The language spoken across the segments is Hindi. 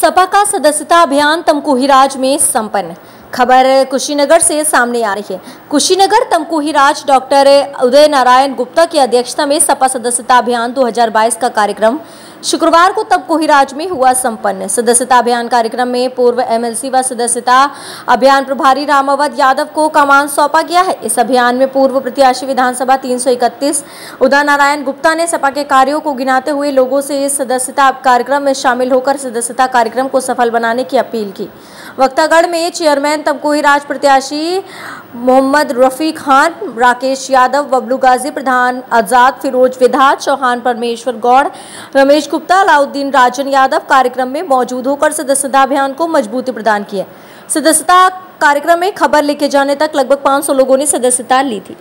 सपा का सदस्यता अभियान तमकुहीराज में संपन्न। खबर कुशीनगर से सामने आ रही है। कुशीनगर तमकुहीराज डॉक्टर उदय नारायण गुप्ता की अध्यक्षता में सपा सदस्यता अभियान 2022 का कार्यक्रम शुक्रवार को तमकुहीराज में हुआ संपन्न। सदस्यता अभियान कार्यक्रम में पूर्व एमएलसी व सदस्यता अभियान प्रभारी रामावत यादव को कमान सौंपा गया है। इस अभियान में पूर्व प्रत्याशी विधानसभा 331 उदय नारायण गुप्ता ने सपा के कार्यों को गिनाते हुए लोगों से इस सदस्यता कार्यक्रम में शामिल होकर सदस्यता कार्यक्रम को सफल बनाने की अपील की। वक्तागढ़ में चेयरमैन तमकुहीराज प्रत्याशी मोहम्मद रफी खान, राकेश यादव, बबलू गाजी, प्रधान आजाद, फिरोज विधात, चौहान परमेश्वर गौड़, रमेश गुप्ता, अलाउद्दीन राजन यादव कार्यक्रम में मौजूद होकर सदस्यता अभियान को मजबूती प्रदान की है। सदस्यता कार्यक्रम में खबर लेके जाने तक लगभग 500 लोगों ने सदस्यता ली थी।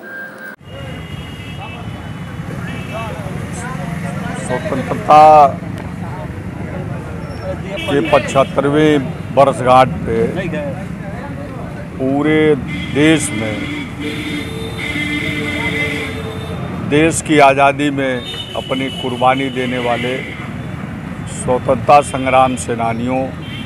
स्वतंत्रता के 75वें वर्षगांठ पे पूरे देश में देश की आज़ादी में अपनी कुर्बानी देने वाले स्वतंत्रता संग्राम सेनानियों,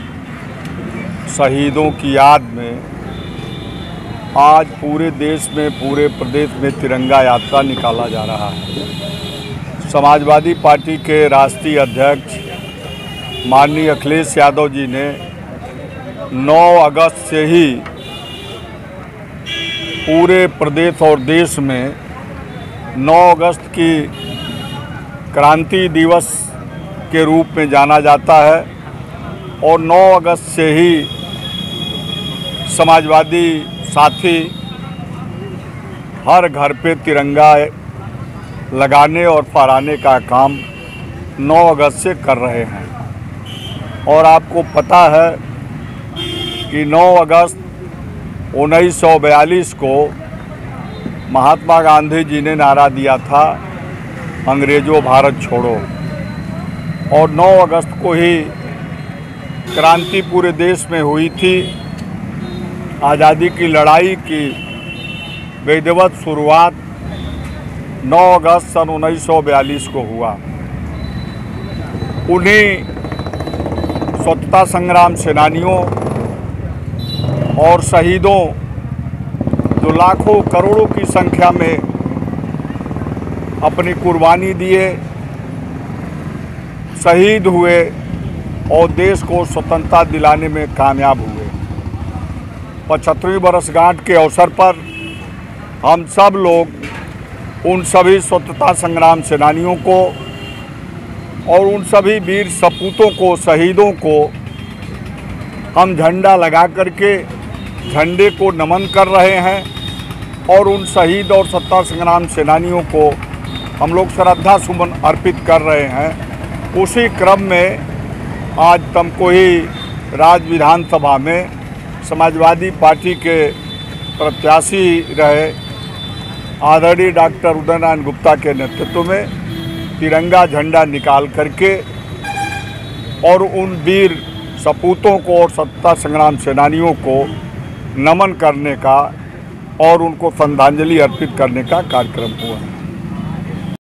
शहीदों की याद में आज पूरे देश में, पूरे प्रदेश में तिरंगा यात्रा निकाला जा रहा है। समाजवादी पार्टी के राष्ट्रीय अध्यक्ष माननीय अखिलेश यादव जी ने 9 अगस्त से ही पूरे प्रदेश और देश में 9 अगस्त की क्रांति दिवस के रूप में जाना जाता है और 9 अगस्त से ही समाजवादी साथी हर घर पे तिरंगा लगाने और फहराने का काम 9 अगस्त से कर रहे हैं। और आपको पता है कि 9 अगस्त 1942 को महात्मा गांधी जी ने नारा दिया था, अंग्रेजों भारत छोड़ो। और 9 अगस्त को ही क्रांति पूरे देश में हुई थी। आज़ादी की लड़ाई की विधिवत शुरुआत 9 अगस्त सन 1942 को हुआ। उन्हीं स्वतंत्रता संग्राम सेनानियों और शहीदों, जो लाखों करोड़ों की संख्या में अपनी कुर्बानी दिए, शहीद हुए और देश को स्वतंत्रता दिलाने में कामयाब हुए। 75वीं वर्षगांठ के अवसर पर हम सब लोग उन सभी स्वतंत्रता संग्राम सेनानियों को और उन सभी वीर सपूतों को, शहीदों को हम झंडा लगा करके झंडे को नमन कर रहे हैं और उन शहीद और स्वतंत्रता संग्राम सेनानियों को हम लोग श्रद्धा सुमन अर्पित कर रहे हैं। उसी क्रम में आज तमकुहीराज विधानसभा में समाजवादी पार्टी के प्रत्याशी रहे आदरणीय डॉक्टर उदय नारायण गुप्ता के नेतृत्व में तिरंगा झंडा निकाल करके और उन वीर सपूतों को और स्वतंत्रता संग्राम सेनानियों को नमन करने का और उनको श्रद्धांजलि अर्पित करने का कार्यक्रम हुआ।